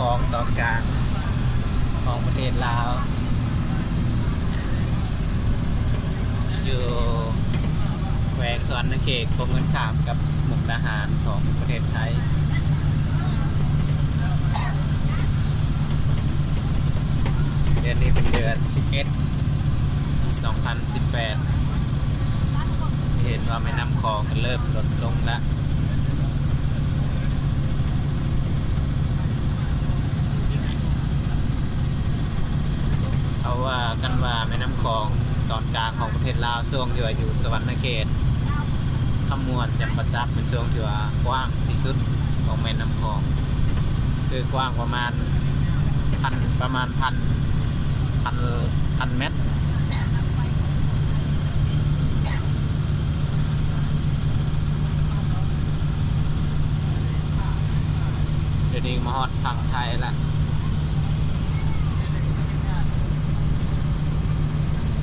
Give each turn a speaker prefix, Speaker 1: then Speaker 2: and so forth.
Speaker 1: คลองตอนกลางของประเทศลาวอยู่แขวงสวรรณเขตตรงกันข้ามกับมุกดาหารของประเทศไทยเดือนนี้เป็นเดือน11 2018เห็นว่าแม่น้ำคลองเริ่มลดลงแล้วเอาว่ากันว่าแม่น้ำคลองตอนกลางของประเทศลาวช่วงที่อยู่สวรรณเขตขมวนจำปาสักเป็นช่วงที่กว้างที่สุดของแม่น้ำคลองคือกว้างประมาณพันเมตรเดี๋ยวนี้มาฮอดฝั่งไทยละ